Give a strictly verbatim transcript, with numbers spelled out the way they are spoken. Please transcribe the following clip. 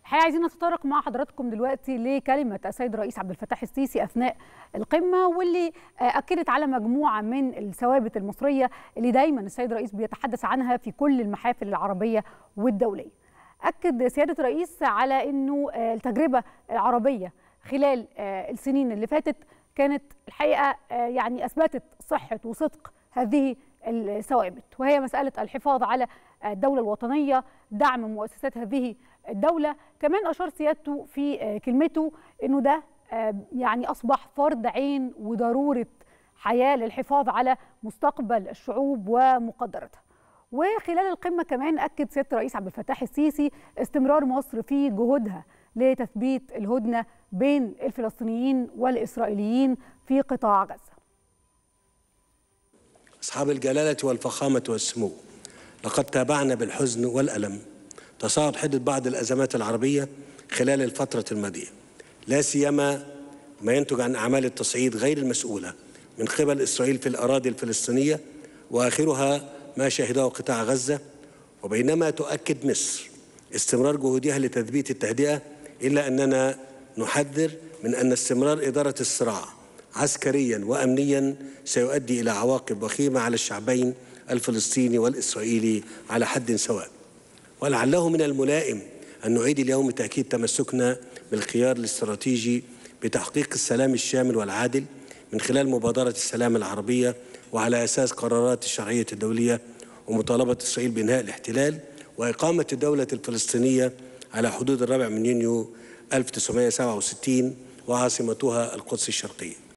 الحقيقة عايزين نتطرق مع حضراتكم دلوقتي لكلمة السيد الرئيس عبد الفتاح السيسي أثناء القمة، واللي أكدت على مجموعة من الثوابت المصرية اللي دايما السيد الرئيس بيتحدث عنها في كل المحافل العربية والدولية. أكد سيادة الرئيس على أنه التجربة العربية خلال السنين اللي فاتت كانت الحقيقة يعني أثبتت صحة وصدق هذه الثوابت، وهي مسألة الحفاظ على الدولة الوطنية، دعم مؤسسات هذه الدولة. كمان أشار سيادته في كلمته أنه ده يعني أصبح فرض عين وضرورة حياة للحفاظ على مستقبل الشعوب ومقدرتها. وخلال القمة كمان أكد سيادة الرئيس عبد الفتاح السيسي استمرار مصر في جهودها لتثبيت الهدنة بين الفلسطينيين والإسرائيليين في قطاع غزة. أصحاب الجلالة والفخامة والسمو، لقد تابعنا بالحزن والألم تصاعد حدة بعض الأزمات العربية خلال الفترة الماضية، لا سيما ما ينتج عن أعمال التصعيد غير المسؤولة من قبل إسرائيل في الأراضي الفلسطينية، وآخرها ما شهده قطاع غزة. وبينما تؤكد مصر استمرار جهودها لتثبيت التهدئة، إلا أننا نحذر من أن استمرار إدارة الصراع عسكريا وأمنيا سيؤدي إلى عواقب وخيمة على الشعبين الفلسطيني والإسرائيلي على حد سواء. ولعله من الملائم أن نعيد اليوم تأكيد تمسكنا بالخيار الاستراتيجي بتحقيق السلام الشامل والعادل من خلال مبادرة السلام العربية، وعلى أساس قرارات الشرعية الدولية، ومطالبة إسرائيل بإنهاء الاحتلال وإقامة الدولة الفلسطينية على حدود الرابع من يونيو ألف وتسعمائة وسبعة وستين وعاصمتها القدس الشرقية.